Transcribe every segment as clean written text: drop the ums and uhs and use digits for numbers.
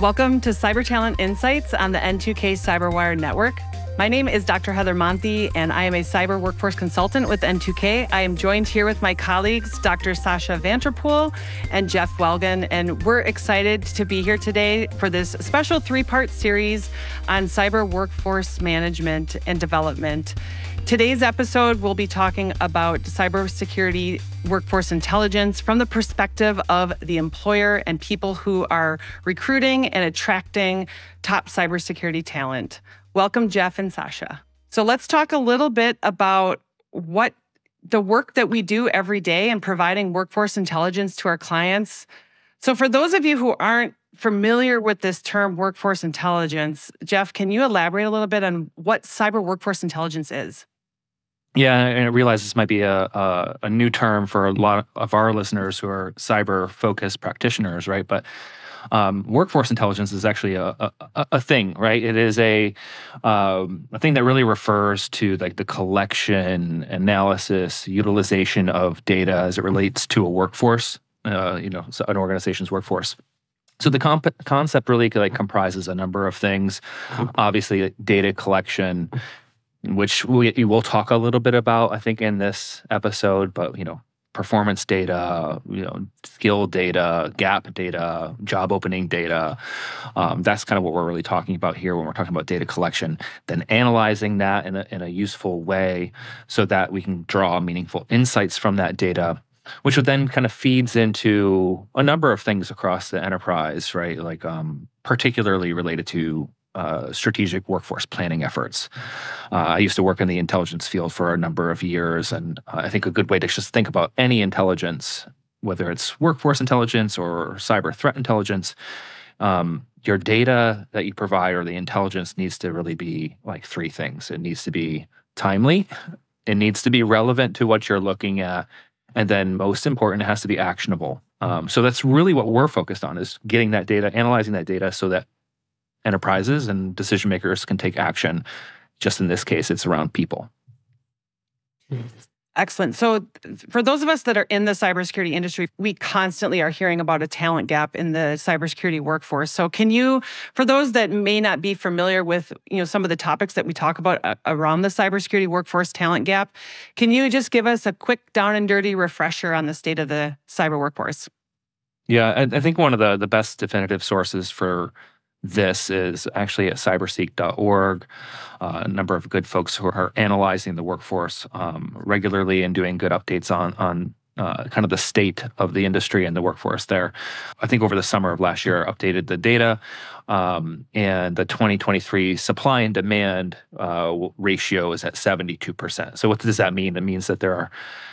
Welcome to Cyber Talent Insights on the N2K Cyberwire Network. My name is Dr. Heather Monthi, and I am a cyber workforce consultant with N2K. I am joined here with my colleagues, Dr. Sasha Vanterpool and Jeff Welgan, and we're excited to be here today for this special three-part series on cyber workforce management and development. Today's episode, we'll be talking about cybersecurity workforce intelligence from the perspective of the employer and people who are recruiting and attracting top cybersecurity talent. Welcome, Jeff and Sasha. So let's talk a little bit about what the work that we do every day in providing workforce intelligence to our clients. So for those of you who aren't familiar with this term workforce intelligence, Jeff, can you elaborate a little bit on what cyber workforce intelligence is? Yeah, and I realize this might be a new term for a lot of our listeners who are cyber-focused practitioners, right? But workforce intelligence is actually a thing, right? It is a thing that really refers to like the collection, analysis, utilization of data as it relates to a workforce, so an organization's workforce. So the concept really comprises a number of things. Obviously, data collection, which we will talk a little bit about, I think, in this episode, but, performance data, skill data, gap data, job opening data. That's kind of what we're really talking about here when we're talking about data collection. Then analyzing that in a useful way so that we can draw meaningful insights from that data, which would then kind of feeds into a number of things across the enterprise, right? Like particularly related to strategic workforce planning efforts. I used to work in the intelligence field for a number of years, and I think a good way to just think about any intelligence, whether it's workforce intelligence or cyber threat intelligence, your data that you provide or the intelligence needs to really be like three things. It needs to be timely, it needs to be relevant to what you're looking at, and then most important, it has to be actionable. So that's really what we're focused on, is getting that data, analyzing that data so that enterprises and decision makers can take action. Just in this case, it's around people. Excellent. So for those of us that are in the cybersecurity industry, we constantly are hearing about a talent gap in the cybersecurity workforce. So can you, for those that may not be familiar with some of the topics that we talk about around the cybersecurity workforce talent gap, can you just give us a quick down and dirty refresher on the state of the cyber workforce? Yeah, I think one of the best definitive sources for this is actually at cyberseek.org. A number of good folks who are analyzing the workforce regularly and doing good updates on kind of the state of the industry and the workforce there. I think over the summer of last year, updated the data, and the 2023 supply and demand ratio is at 72%. So what does that mean? It means that there are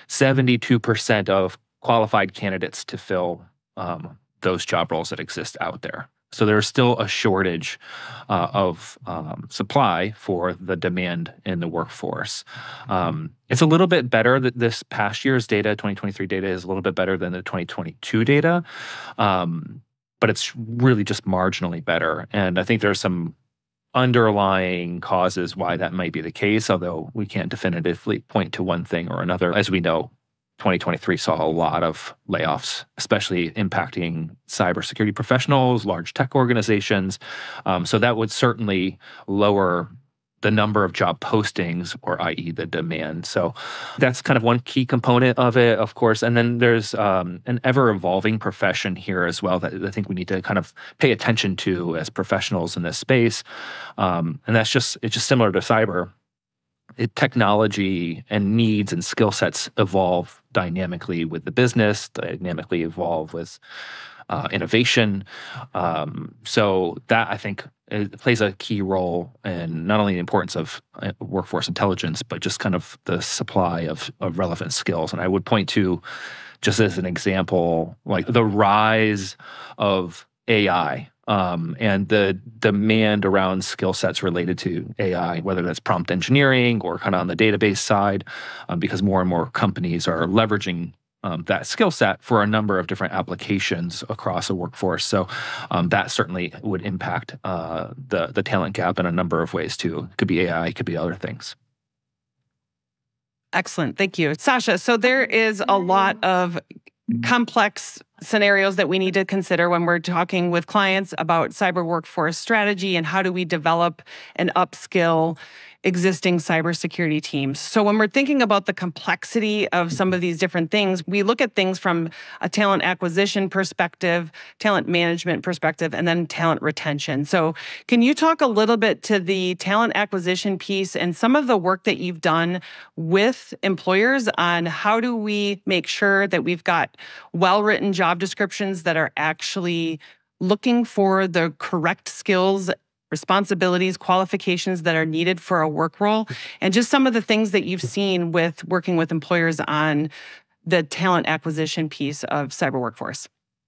72% of qualified candidates to fill those job roles that exist out there. So there's still a shortage of supply for the demand in the workforce. It's a little bit better that this past year's data, 2023 data, is a little bit better than the 2022 data, but it's really just marginally better. And I think there's some underlying causes why that might be the case, although we can't definitively point to one thing or another. As we know, 2023 saw a lot of layoffs, especially impacting cybersecurity professionals, large tech organizations. So that would certainly lower the number of job postings, or i.e. the demand. So that's kind of one key component of it, of course. And then there's an ever-evolving profession here as well that I think we need to kind of pay attention to as professionals in this space. And it's just similar to cyber. Technology and needs and skill sets evolve dynamically with the business, dynamically evolve with innovation. So that, I think, it plays a key role in not only the importance of workforce intelligence, but just kind of the supply of relevant skills. And I would point to, just as an example, like the rise of AI. And the demand around skill sets related to AI, whether that's prompt engineering or kind of on the database side, because more and more companies are leveraging that skill set for a number of different applications across a workforce. So that certainly would impact the talent gap in a number of ways too. It could be AI, it could be other things. Excellent. Thank you. Sasha, so there is a lot of complex scenarios that we need to consider when we're talking with clients about cyber workforce strategy and how do we develop and upskill existing cybersecurity teams. So when we're thinking about the complexity of some of these different things, we look at things from a talent acquisition perspective, talent management perspective, and then talent retention. So can you talk a little bit to the talent acquisition piece and some of the work that you've done with employers on how do we make sure that we've got well-written job descriptions that are actually looking for the correct skills, responsibilities, qualifications that are needed for a work role, and just some of the things that you've seen with working with employers on the talent acquisition piece of cyber workforce?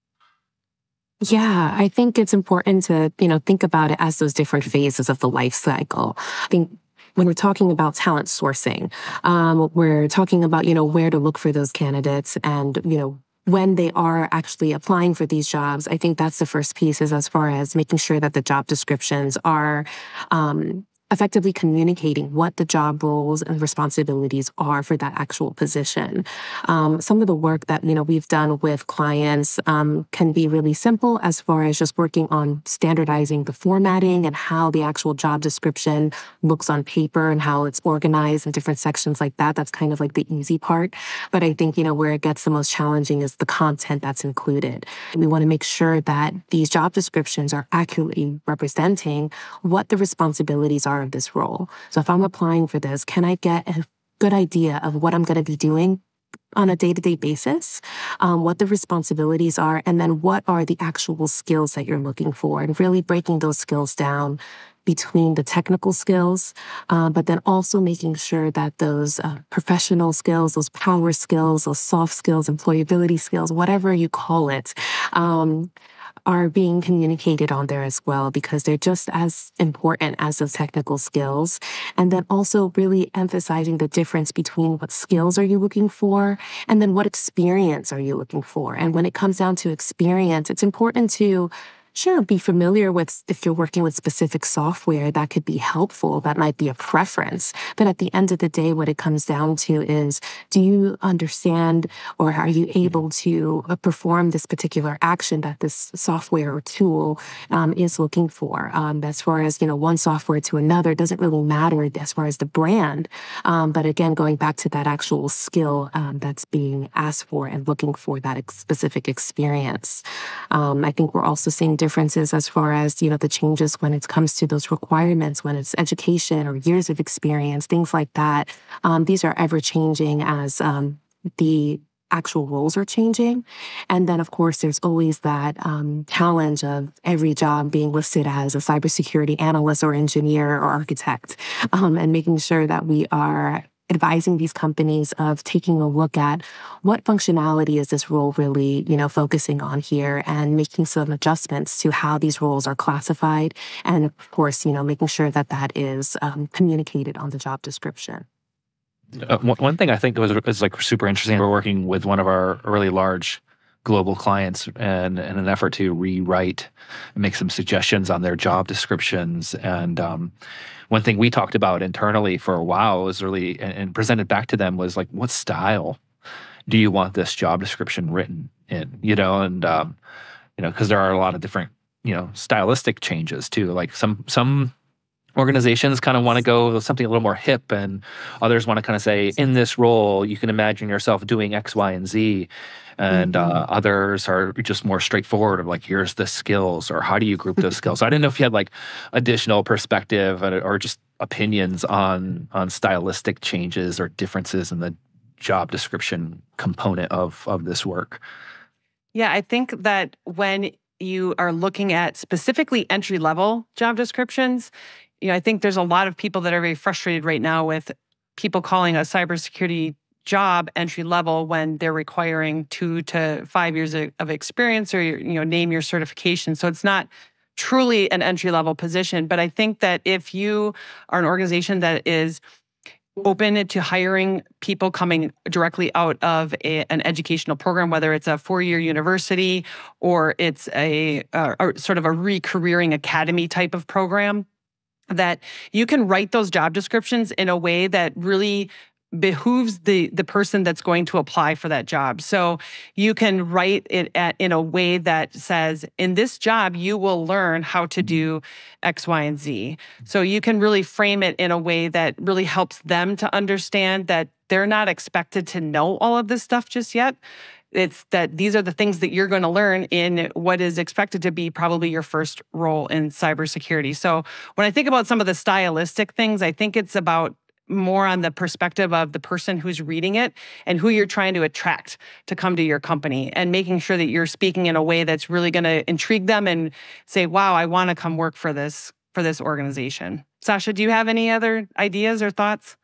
Yeah, I think it's important to, think about it as those different phases of the life cycle. I think when we're talking about talent sourcing, we're talking about, where to look for those candidates and, when they are actually applying for these jobs. I think that's the first piece, is as far as making sure that the job descriptions are effectively communicating what the job roles and responsibilities are for that actual position. Some of the work that, we've done with clients can be really simple, as far as just working on standardizing the formatting and how the actual job description looks on paper and how it's organized in different sections like that. That's kind of like the easy part. But I think, where it gets the most challenging is the content that's included. We want to make sure that these job descriptions are accurately representing what the responsibilities are of this role. So if I'm applying for this, can I get a good idea of what I'm going to be doing on a day-to-day basis, what the responsibilities are, and then what are the actual skills that you're looking for, and really breaking those skills down between the technical skills, but then also making sure that those professional skills, those power skills, those soft skills, employability skills, whatever you call it, are being communicated on there as well, because they're just as important as those technical skills. And then also really emphasizing the difference between what skills are you looking for and then what experience are you looking for. And when it comes down to experience, it's important to be familiar with, if you're working with specific software, that could be helpful. That might be a preference. But at the end of the day, what it comes down to is, do you understand, or are you able to perform this particular action that this software or tool is looking for? As far as, one software to another, doesn't really matter as far as the brand. But again, going back to that actual skill that's being asked for and looking for that specific experience. I think we're also seeing differences as far as, the changes when it comes to those requirements, when it's education or years of experience, things like that. These are ever changing as the actual roles are changing. And then, of course, there's always that challenge of every job being listed as a cybersecurity analyst or engineer or architect, and making sure that we are advising these companies of taking a look at what functionality is this role really, focusing on here, and making some adjustments to how these roles are classified. And of course, making sure that that is communicated on the job description. One thing I think was like super interesting. We're working with one of our really large global clients and in an effort to rewrite and make some suggestions on their job descriptions. And one thing we talked about internally for a while was really, and presented back to them, was like, what style do you want this job description written in? Because there are a lot of different, stylistic changes too. Like some organizations kind of want to go something a little more hip, and others want to kind of say, in this role, you can imagine yourself doing X, Y, and Z. And others are just more straightforward of like, here's the skills, or how do you group those skills? So I didn't know if you had like additional perspective or just opinions on stylistic changes or differences in the job description component of this work. Yeah, I think that when you are looking at specifically entry-level job descriptions, I think there's a lot of people that are very frustrated right now with people calling a cybersecurity job entry level when they're requiring 2 to 5 years of experience, or name your certification. So it's not truly an entry level position. But I think that if you are an organization that is open to hiring people coming directly out of an educational program, whether it's a 4-year university or it's a sort of a re-careering academy type of program, that you can write those job descriptions in a way that really behooves the person that's going to apply for that job. So you can write it in a way that says, in this job, you will learn how to do X, Y, and Z. So you can really frame it in a way that really helps them to understand that they're not expected to know all of this stuff just yet. It's that these are the things that you're going to learn in what is expected to be probably your first role in cybersecurity. So when I think about some of the stylistic things, I think it's about more on the perspective of the person who's reading it and who you're trying to attract to come to your company, and making sure that you're speaking in a way that's really going to intrigue them and say, wow, I want to come work for this organization. Sasha, do you have any other ideas or thoughts?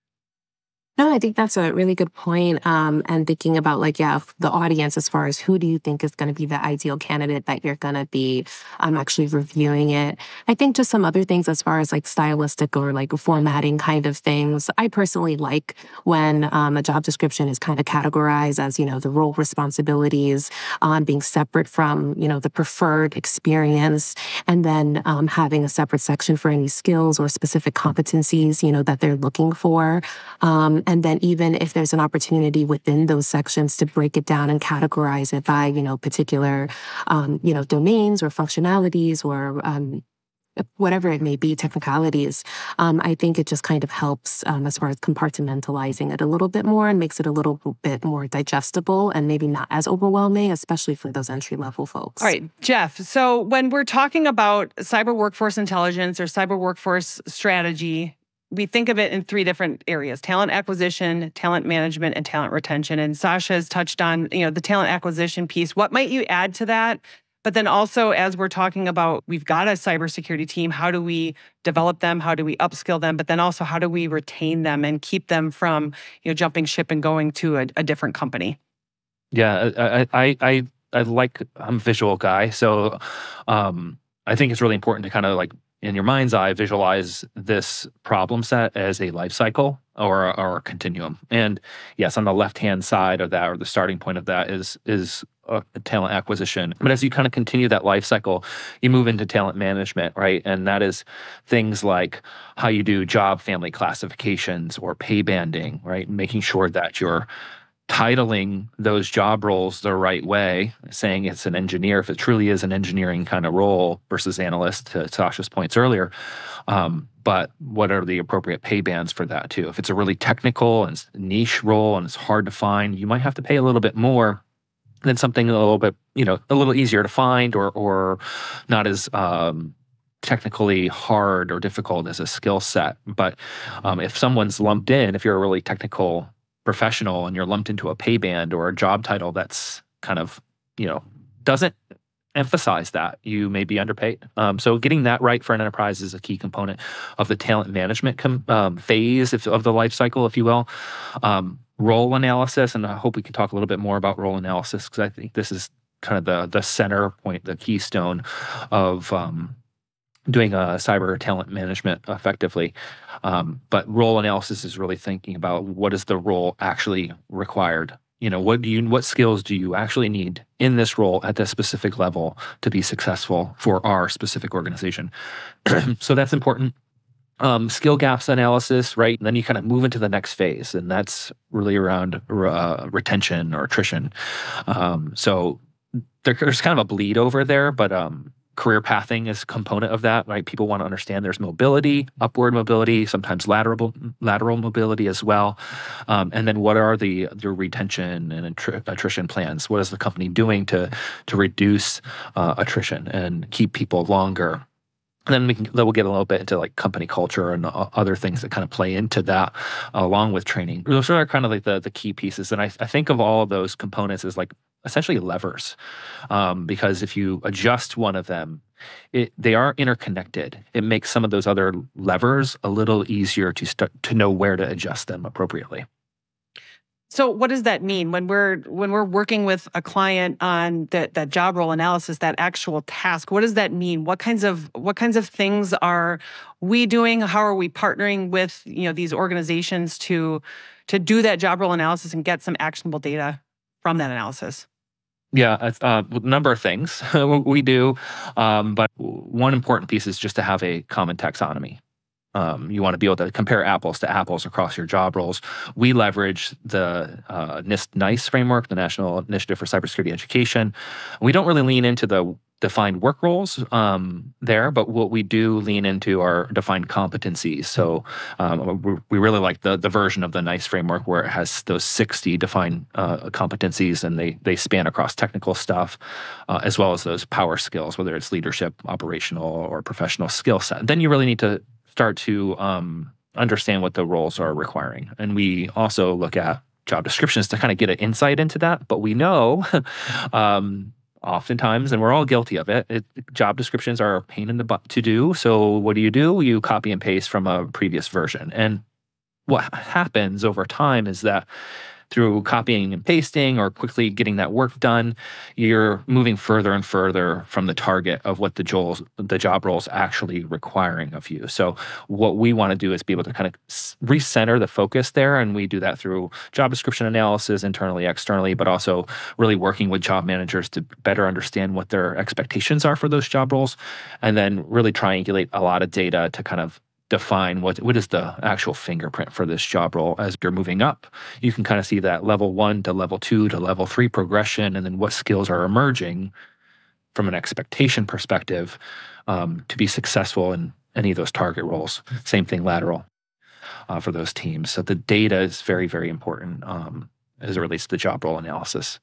No, I think that's a really good point. And thinking about the audience as far as who do you think is going to be the ideal candidate that you're going to be actually reviewing it. I think just some other things as far as stylistic or formatting kind of things. I personally like when a job description is kind of categorized as, the role responsibilities being separate from, the preferred experience, and then having a separate section for any skills or specific competencies, that they're looking for. And then even if there's an opportunity within those sections to break it down and categorize it by, particular, domains or functionalities or whatever it may be, technicalities, I think it just kind of helps as far as compartmentalizing it a little bit more and makes it a little bit more digestible and maybe not as overwhelming, especially for those entry-level folks. All right, Jeff. So when we're talking about cyber workforce intelligence or cyber workforce strategy, we think of it in three different areas: talent acquisition, talent management, and talent retention. And Sasha has touched on, the talent acquisition piece. What might you add to that? But then also, as we're talking about, we've got a cybersecurity team. How do we develop them? How do we upskill them? But then also, how do we retain them and keep them from, jumping ship and going to a different company? Yeah, I'm a visual guy. So I think it's really important to kind of in your mind's eye, visualize this problem set as a life cycle or a continuum. And yes, on the left-hand side of that, or the starting point of that, is talent acquisition. But as you kind of continue that life cycle, you move into talent management, right? And that is things like how you do job family classifications or pay banding, right? Making sure that you're titling those job roles the right way, saying it's an engineer if it truly is an engineering kind of role versus analyst, to Sasha's points earlier. But what are the appropriate pay bands for that too? If it's a really technical and niche role and it's hard to find, you might have to pay a little bit more than something a little bit, a little easier to find or not as technically hard or difficult as a skill set. But if someone's lumped in, if you're a really technical professional and you're lumped into a pay band or a job title that's kind of, doesn't emphasize that, you may be underpaid. So getting that right for an enterprise is a key component of the talent management phase of the life cycle, if you will. Role analysis, and I hope we can talk a little bit more about role analysis, because I think this is kind of the center point, the keystone of doing cyber talent management effectively. But role analysis is really thinking about what is the role actually required. What skills do you actually need in this role at this specific level to be successful for our specific organization? So that's important. Skill gaps analysis, right? And then you kind of move into the next phase, and that's really around retention or attrition. So there's kind of a bleed over there, but career pathing is a component of that, right? People want to understand there's mobility, upward mobility, sometimes lateral mobility as well. And then what are the retention and attrition plans? What is the company doing to reduce attrition and keep people longer? And then we'll get a little bit into company culture and other things that kind of play into that, along with training. Those are kind of the key pieces. And I think of all of those components as essentially levers, because if you adjust one of them, they are interconnected. It makes some of those other levers a little easier to know where to adjust them appropriately. So what does that mean when we're working with a client on that job role analysis, that actual task? What does that mean? What kinds of things are we doing? How are we partnering with these organizations to do that job role analysis and get some actionable data from that analysis? Yeah, a number of things we do, but one important piece is just to have a common taxonomy. You want to be able to compare apples to apples across your job roles. We leverage the NIST framework, the National Initiative for Cybersecurity Education. We don't really lean into the defined work roles there, but what we do lean into are defined competencies. So we really like the version of the NICE framework where it has those 60 defined competencies, and they span across technical stuff as well as those power skills, whether it's leadership, operational, or professional skill set. Then you really need to start to understand what the roles are requiring. And we also look at job descriptions to kind of get an insight into that. But we know oftentimes, and we're all guilty of it, job descriptions are a pain in the butt to do. So what do? You copy and paste from a previous version. And what happens over time is that through copying and pasting or quickly getting that work done, you're moving further and further from the target of what the job role is actually requiring of you. So what we want to do is be able to kind of recenter the focus there, and we do that through job description analysis internally, externally, but also really working with job managers to better understand what their expectations are for those job roles, and then really triangulate a lot of data to kind of define what is the actual fingerprint for this job role. As you're moving up, you can kind of see that level 1 to level 2 to level 3 progression, and then what skills are emerging from an expectation perspective to be successful in any of those target roles. Same thing lateral for those teams. So the data is very, very important as it relates to the job role analysis.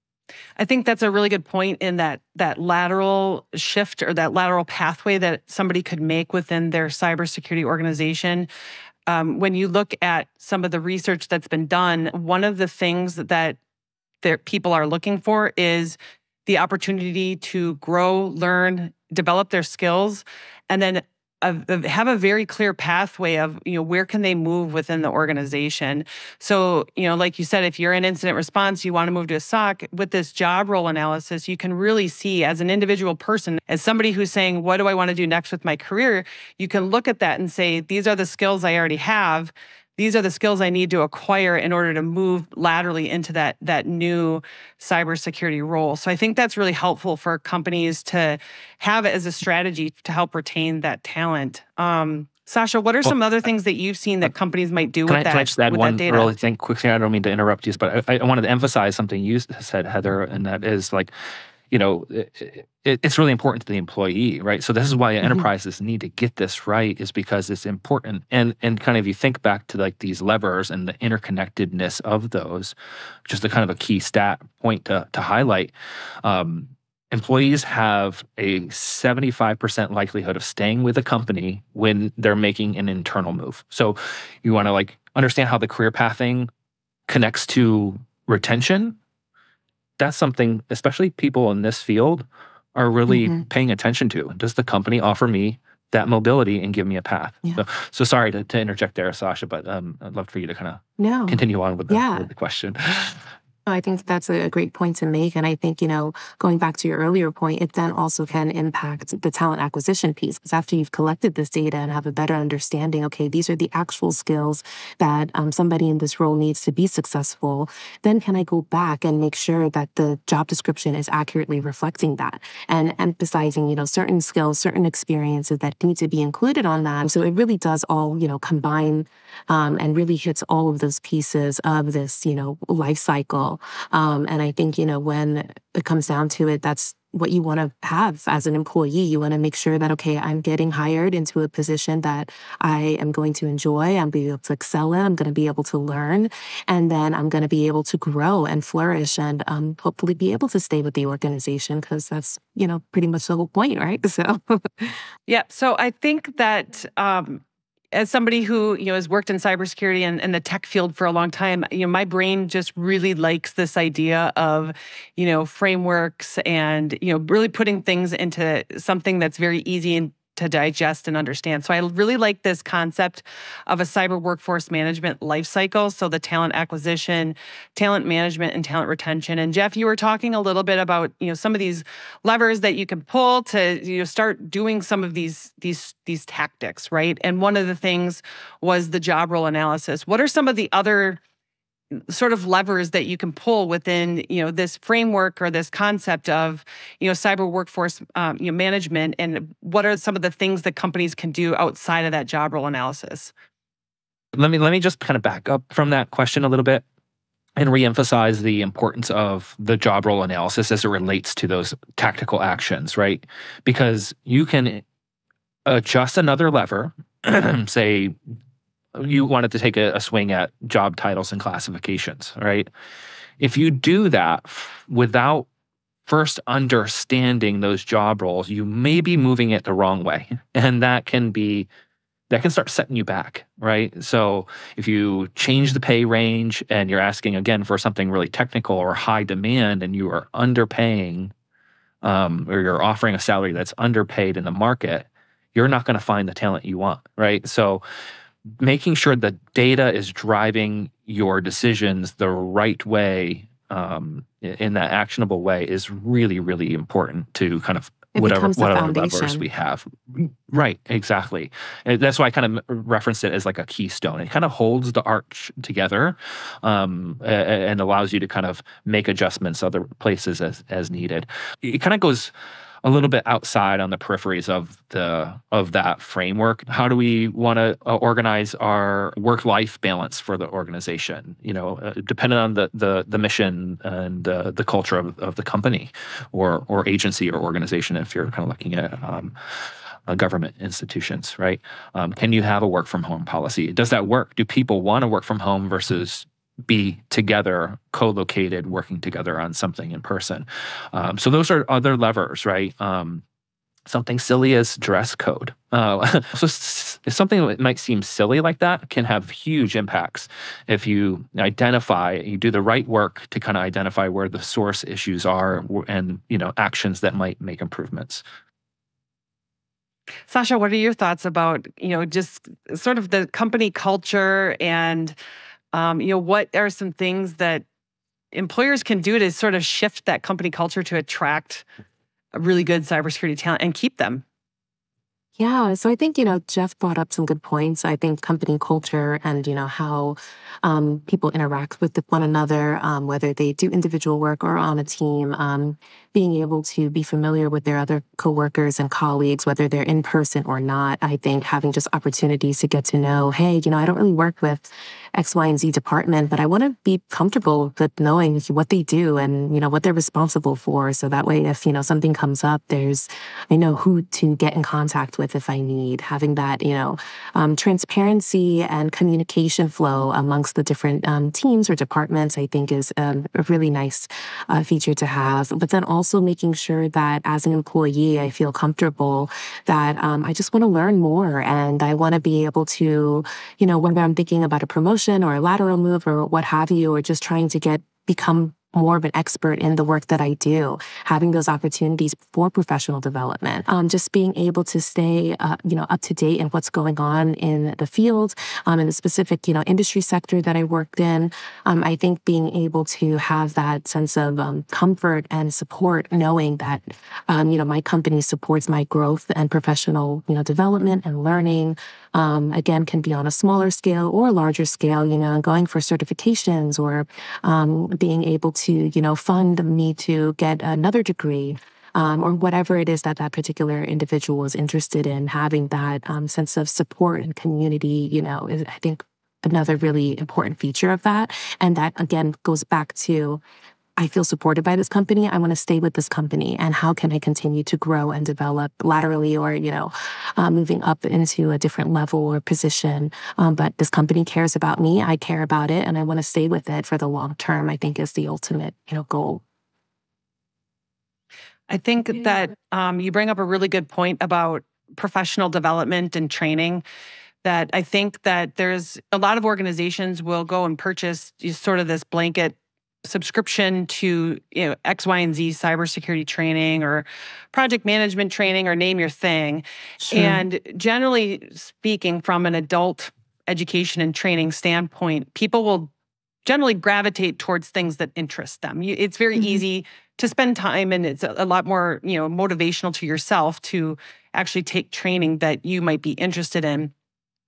I think that's a really good point in that lateral shift or that lateral pathway that somebody could make within their cybersecurity organization. When you look at some of the research that's been done, one of the things that people are looking for is the opportunity to grow, learn, develop their skills, and then have a very clear pathway of, where can they move within the organization. So, like you said, if you're in incident response, you want to move to a SOC, with this job role analysis, you can really see as an individual person, as somebody who's saying, what do I want to do next with my career? You can look at that and say, these are the skills I already have. These are the skills I need to acquire in order to move laterally into that new cybersecurity role. So I think that's really helpful for companies to have it as a strategy to help retain that talent. Sasha, what are some other things that you've seen that companies might do with that? Can I just add one really thing quickly? I don't mean to interrupt you, but I wanted to emphasize something you said, Heather, and that is like, it's really important to the employee, right? So this is why enterprises need to get this right, is because it's important. And kind of, you think back to like these levers and the interconnectedness of those, just a kind of a key stat point to highlight. Employees have a 75% likelihood of staying with a company when they're making an internal move. So you want to like understand how the career pathing connects to retention. That's something, especially people in this field, are really paying attention to. Does the company offer me that mobility and give me a path? Yeah. So sorry to interject there, Sasha, but I'd love for you to kind of continue on with the question. I think that's a great point to make. And I think, going back to your earlier point, it then also can impact the talent acquisition piece. Because after you've collected this data and have a better understanding, okay, these are the actual skills that somebody in this role needs to be successful, then can I go back and make sure that the job description is accurately reflecting that and emphasizing, certain skills, certain experiences that need to be included on that. So it really does all, combine and really hits all of those pieces of this, life cycle. And I think, when it comes down to it, that's what you want to have as an employee. You want to make sure that, okay, I'm getting hired into a position that I am going to enjoy. I'm going to be able to excel in. I'm going to be able to learn. And then I'm going to be able to grow and flourish and hopefully be able to stay with the organization, because that's, pretty much the whole point, right? So, yeah. So I think that as somebody who has worked in cybersecurity and the tech field for a long time, my brain just really likes this idea of frameworks and really putting things into something that's very easy to digest and understand. So I really like this concept of a cyber workforce management lifecycle. So the talent acquisition, talent management, and talent retention. And Jeff, you were talking a little bit about some of these levers that you can pull to start doing some of these tactics, right? And one of the things was the job role analysis. What are some of the other sort of levers that you can pull within, this framework or this concept of, cyber workforce, management, and what are some of the things that companies can do outside of that job role analysis? Let me just kind of back up from that question a little bit and reemphasize the importance of the job role analysis as it relates to those tactical actions, right? Because you can adjust another lever, say you wanted to take a swing at job titles and classifications, right? If you do that without first understanding those job roles, you may be moving it the wrong way. And that can start setting you back, right? So if you change the pay range and you're asking again for something really technical or high demand and you are underpaying, or you're offering a salary that's underpaid in the market, you're not going to find the talent you want, right? So making sure the data is driving your decisions the right way, in that actionable way, is really, really important to kind of whatever levers we have. Right, exactly. And that's why I kind of referenced it as like a keystone. It kind of holds the arch together, and allows you to kind of make adjustments other places as needed. It kind of goes a little bit outside on the peripheries of that framework. How do we want to organize our work-life balance for the organization? Depending on the mission and the culture of the company or agency or organization. If you're kind of looking at government institutions, right? Can you have a work from home policy? Does that work? Do people want to work from home versus be together, co-located, working together on something in person? So those are other levers, right? Something silly as dress code. So something that might seem silly like that can have huge impacts if you do the right work to kind of identify where the source issues are and, actions that might make improvements. Sasha, what are your thoughts about, just sort of the company culture and what are some things that employers can do to sort of shift that company culture to attract a really good cybersecurity talent and keep them? Yeah, so I think, Jeff brought up some good points. I think company culture and, how people interact with one another, whether they do individual work or on a team, being able to be familiar with their other coworkers and colleagues, whether they're in person or not. I think having just opportunities to get to know, hey, I don't really work with X, Y, and Z department, but I want to be comfortable with knowing what they do and, what they're responsible for. So that way, if, something comes up, I know who to get in contact with if I need. Having that, transparency and communication flow amongst the different teams or departments, I think is a really nice feature to have. But then also making sure that as an employee, I feel comfortable that I just want to learn more and I want to be able to, whether I'm thinking about a promotion or a lateral move or what have you, or just trying to become more of an expert in the work that I do, having those opportunities for professional development, just being able to stay, up to date in what's going on in the field, in the specific, industry sector that I worked in. I think being able to have that sense of comfort and support, knowing that, my company supports my growth and professional, development and learning. Again, can be on a smaller scale or a larger scale, going for certifications or being able to, fund me to get another degree or whatever it is that particular individual is interested in. Having that sense of support and community, is, I think, another really important feature of that. And that, again, goes back to I feel supported by this company. I want to stay with this company. And how can I continue to grow and develop laterally or, moving up into a different level or position? But this company cares about me. I care about it. And I want to stay with it for the long term, I think is the ultimate, goal. I think that you bring up a really good point about professional development and training. That I think that there's a lot of organizations will go and purchase sort of this blanket subscription to X, Y, and Z cybersecurity training or project management training or name your thing. Sure. And generally speaking, from an adult education and training standpoint, people will generally gravitate towards things that interest them. It's very easy to spend time, and it's a lot more motivational to yourself to actually take training that you might be interested in.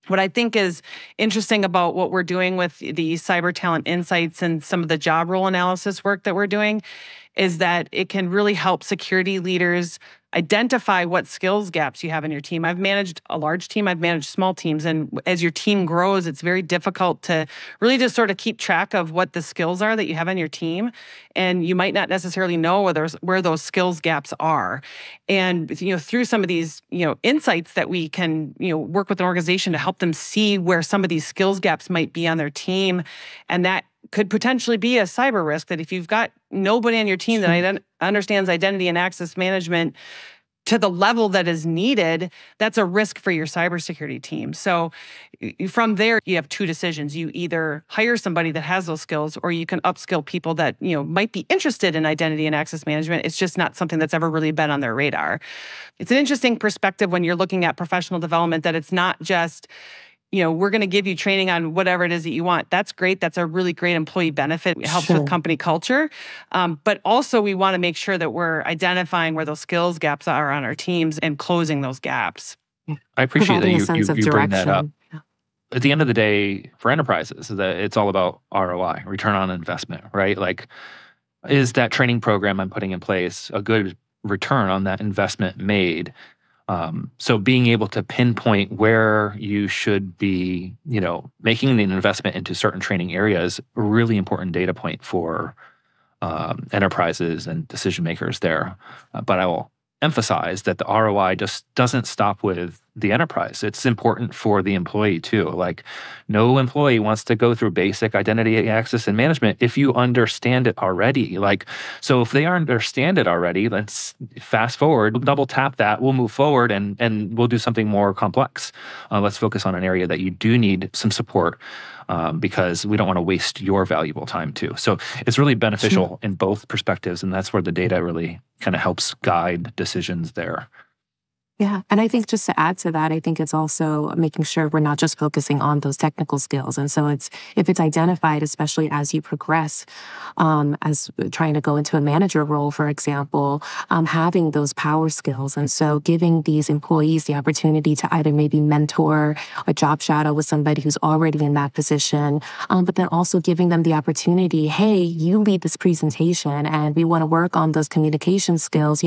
What I think is interesting about what we're doing with the Cyber Talent Insights and some of the job role analysis work that we're doing is that it can really help security leaders identify what skills gaps you have in your team. I've managed a large team, I've managed small teams, and as your team grows, it's very difficult to really just sort of keep track of what the skills are that you have on your team, and you might not necessarily know where those skills gaps are. And through some of these insights that we can work with an organization to help them see where some of these skills gaps might be on their team, and that could potentially be a cyber risk, that if you've got nobody on your team that understands identity and access management to the level that is needed, that's a risk for your cybersecurity team. So from there, you have two decisions. You either hire somebody that has those skills, or you can upskill people that might be interested in identity and access management. It's just not something that's ever really been on their radar. It's an interesting perspective when you're looking at professional development, that it's not just we're going to give you training on whatever it is that you want. That's great. That's a really great employee benefit. It helps with company culture. But also we want to make sure that we're identifying where those skills gaps are on our teams and closing those gaps. I appreciate that you bring that up. Yeah. At the end of the day, for enterprises, that it's all about ROI, return on investment, right? Like, is that training program I'm putting in place a good return on that investment made? So being able to pinpoint where you should be, making an investment into certain training areas, a really important data point for enterprises and decision makers there. But I will emphasize that the ROI just doesn't stop with the enterprise. It's important for the employee too. Like, no employee wants to go through basic identity access and management if you understand it already. So if they understand it already, let's fast forward, double tap that, we'll move forward and we'll do something more complex. Let's focus on an area that you do need some support, because we don't want to waste your valuable time too. So it's really beneficial in both perspectives, and that's where the data really kind of helps guide decisions there. Yeah. And I think just to add to that, I think it's also making sure we're not just focusing on those technical skills. And so if it's identified, especially as you progress, as trying to go into a manager role, for example, having those power skills. And so giving these employees the opportunity to either maybe mentor or job shadow with somebody who's already in that position, but then also giving them the opportunity, hey, you lead this presentation and we want to work on those communication skills,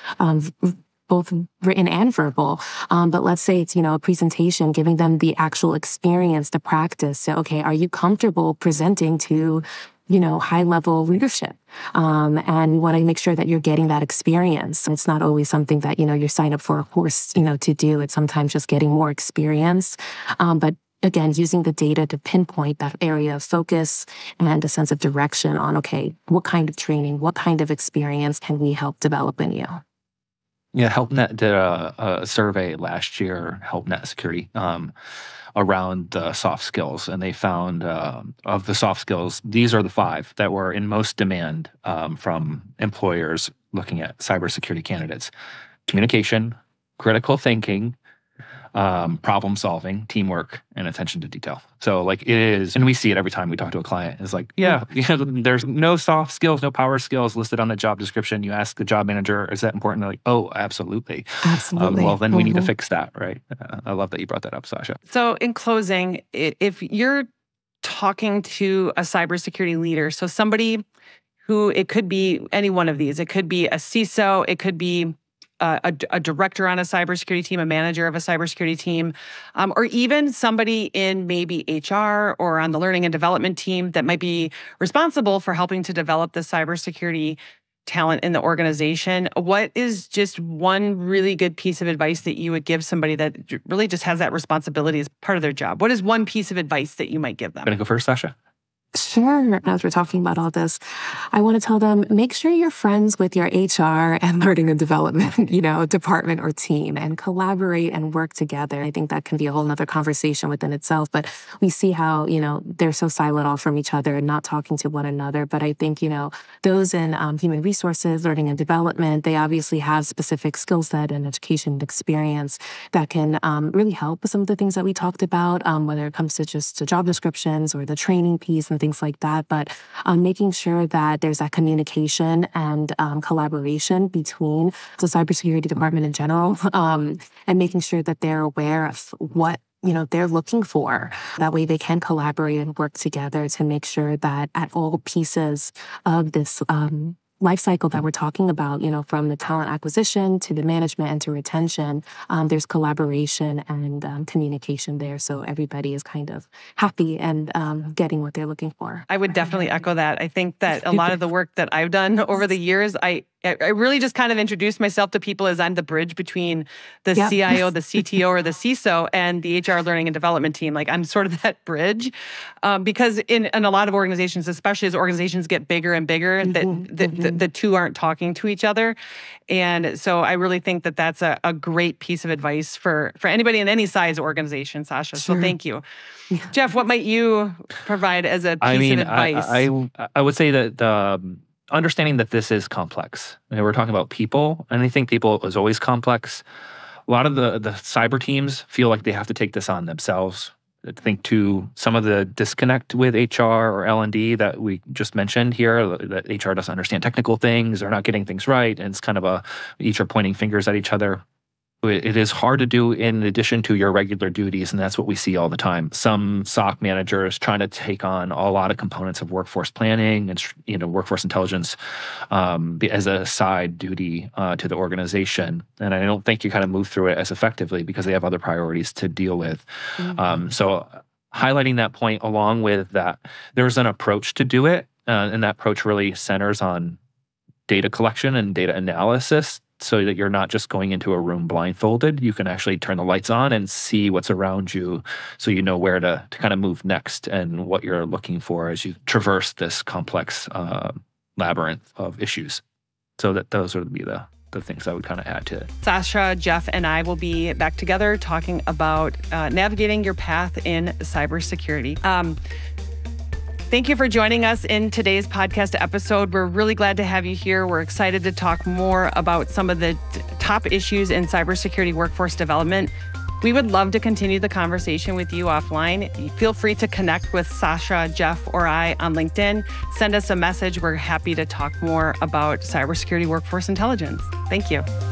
both written and verbal. But let's say it's, a presentation, giving them the actual experience, the practice. So, okay, are you comfortable presenting to, high-level leadership? And we want to make sure that you're getting that experience. It's not always something that, you sign up for a course, to do. It's sometimes just getting more experience. But again, using the data to pinpoint that area of focus and a sense of direction on, okay, what kind of training, what kind of experience can we help develop in you? Yeah, HelpNet did a survey last year, HelpNet Security, around soft skills. And they found of the soft skills, these are the 5 that were in most demand from employers looking at cybersecurity candidates: communication, critical thinking, problem solving, teamwork, and attention to detail. So it is, and we see it every time we talk to a client, it's like, there's no soft skills, no power skills listed on the job description. You ask the job manager, is that important? They're like, oh, absolutely. Absolutely. Well, then we need to fix that, right? I love that you brought that up, Sasha. So in closing, if you're talking to a cybersecurity leader, so somebody who, it could be any one of these, it could be a CISO, it could be a director on a cybersecurity team, a manager of a cybersecurity team, or even somebody in maybe HR or on the learning and development team that might be responsible for helping to develop the cybersecurity talent in the organization. What is just one really good piece of advice that you would give somebody that really just has that responsibility as part of their job? What is one piece of advice that you might give them? Gonna go first, Sasha? Sure. As we're talking about all this, I want to tell them, make sure you're friends with your HR and learning and development, department or team, and collaborate and work together. I think that can be a whole nother conversation within itself, but we see how, they're so silent off from each other and not talking to one another. But I think, those in human resources, learning and development, they obviously have specific skill set and education and experience that can really help with some of the things that we talked about, whether it comes to just the job descriptions or the training piece and things like that, but making sure that there's that communication and collaboration between the cybersecurity department in general, and making sure that they're aware of what they're looking for. That way they can collaborate and work together to make sure that at all pieces of this life cycle that we're talking about, from the talent acquisition to the management and to retention, there's collaboration and communication there. So everybody is kind of happy and getting what they're looking for. I would definitely echo that. I think that a lot of the work that I've done over the years, I really just kind of introduced myself to people as I'm the bridge between the CIO, the CTO, or the CISO, and the HR learning and development team. Like, I'm sort of that bridge because in a lot of organizations, especially as organizations get bigger and bigger, the two aren't talking to each other. And so I really think that that's a great piece of advice for anybody in any size organization, Sasha. Sure. So thank you. Yeah. Jeff, what might you provide as a piece of advice? I would say that understanding that this is complex. We're talking about people, and I think people is always complex. A lot of the cyber teams feel like they have to take this on themselves. I think to some of the disconnect with HR or L&D that we just mentioned here, that HR doesn't understand technical things, they're not getting things right, and it's kind of each are pointing fingers at each other. It is hard to do in addition to your regular duties, and that's what we see all the time. Some SOC managers trying to take on a lot of components of workforce planning and workforce intelligence as a side duty to the organization, and I don't think you kind of move through it as effectively because they have other priorities to deal with. Mm-hmm. So highlighting that point along with that, there's an approach to do it, and that approach really centers on data collection and data analysis, so that you're not just going into a room blindfolded. You can actually turn the lights on and see what's around you so you know where to kind of move next and what you're looking for as you traverse this complex labyrinth of issues. So that those would be the things I would kind of add to it. Sasha, Jeff, and I will be back together talking about navigating your path in cybersecurity. Thank you for joining us in today's podcast episode. We're really glad to have you here. We're excited to talk more about some of the top issues in cybersecurity workforce development. We would love to continue the conversation with you offline. Feel free to connect with Sasha, Jeff, or I on LinkedIn. Send us a message. We're happy to talk more about cybersecurity workforce intelligence. Thank you.